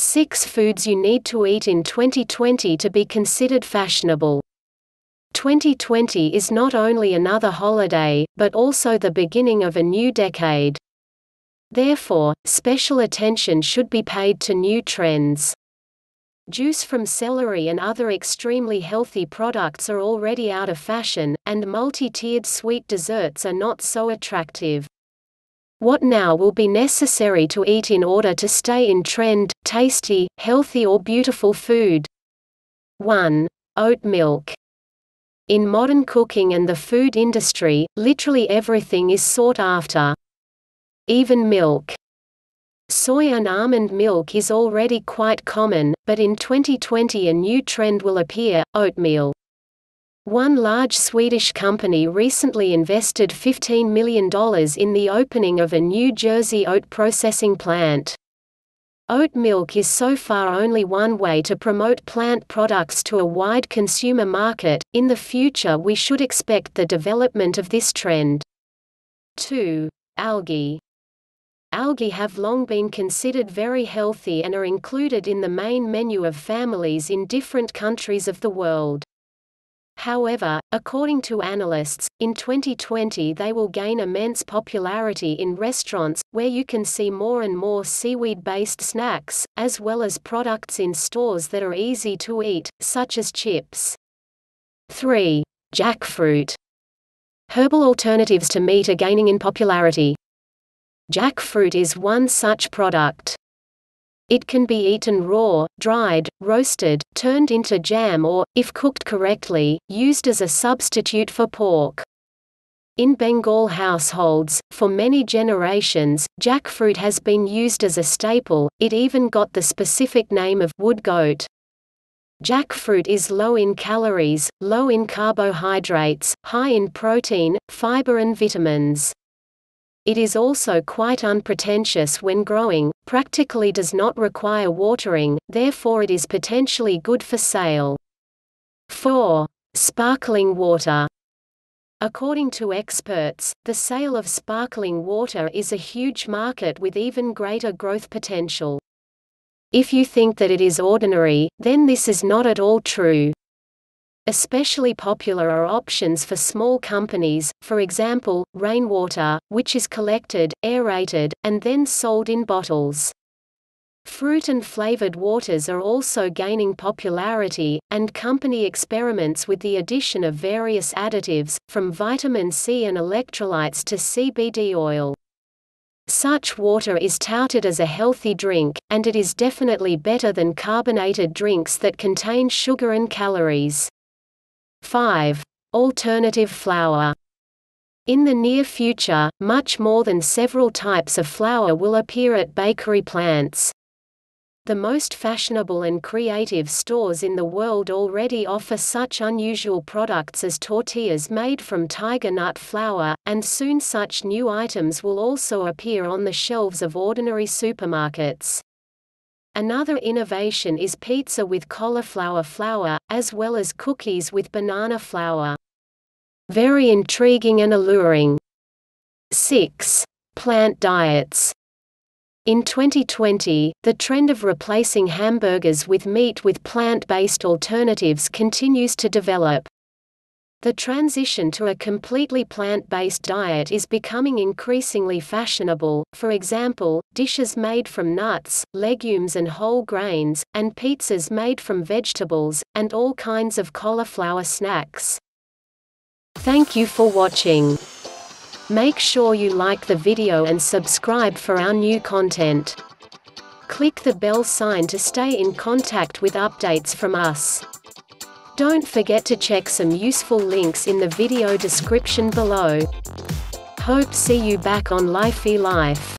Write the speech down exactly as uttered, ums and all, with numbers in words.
six Foods you need to eat in twenty twenty to be considered fashionable. twenty twenty is not only another holiday, but also the beginning of a new decade. Therefore, special attention should be paid to new trends. Juice from celery and other extremely healthy products are already out of fashion, and multi-tiered sweet desserts are not so attractive. What now will be necessary to eat in order to stay in trend, tasty, healthy or beautiful food? one. Oat milk. In modern cooking and the food industry, literally everything is sought after. Even milk. Soy and almond milk is already quite common, but in twenty twenty a new trend will appear: oatmeal. One large Swedish company recently invested fifteen million dollars in the opening of a New Jersey oat processing plant. Oat milk is so far only one way to promote plant products to a wide consumer market. In the future we should expect the development of this trend. two. Algae. Algae have long been considered very healthy and are included in the main menu of families in different countries of the world. However, according to analysts, in twenty twenty they will gain immense popularity in restaurants, where you can see more and more seaweed-based snacks, as well as products in stores that are easy to eat, such as chips. three. Jackfruit. Herbal alternatives to meat are gaining in popularity. Jackfruit is one such product. It can be eaten raw, dried, roasted, turned into jam or, if cooked correctly, used as a substitute for pork. In Bengal households, for many generations, jackfruit has been used as a staple. It even got the specific name of wood goat. Jackfruit is low in calories, low in carbohydrates, high in protein, fiber and vitamins. It is also quite unpretentious when growing, practically does not require watering, therefore it is potentially good for sale. four. Sparkling water. According to experts, the sale of sparkling water is a huge market with even greater growth potential. If you think that it is ordinary, then this is not at all true. Especially popular are options for small companies, for example, rainwater, which is collected, aerated, and then sold in bottles. Fruit and flavored waters are also gaining popularity, and company experiments with the addition of various additives, from vitamin C and electrolytes to C B D oil. Such water is touted as a healthy drink, and it is definitely better than carbonated drinks that contain sugar and calories. five. Alternative flour. In the near future, much more than several types of flour will appear at bakery plants. The most fashionable and creative stores in the world already offer such unusual products as tortillas made from tiger nut flour, and soon such new items will also appear on the shelves of ordinary supermarkets. Another innovation is pizza with cauliflower flour, as well as cookies with banana flour. Very intriguing and alluring. six. Plant diets. In twenty twenty, the trend of replacing hamburgers with meat with plant-based alternatives continues to develop. The transition to a completely plant-based diet is becoming increasingly fashionable, for example, dishes made from nuts, legumes and whole grains, and pizzas made from vegetables, and all kinds of cauliflower snacks. Thank you for watching. Make sure you like the video and subscribe for our new content. Click the bell sign to stay in contact with updates from us. Don't forget to check some useful links in the video description below. Hope see you back on Life e Life.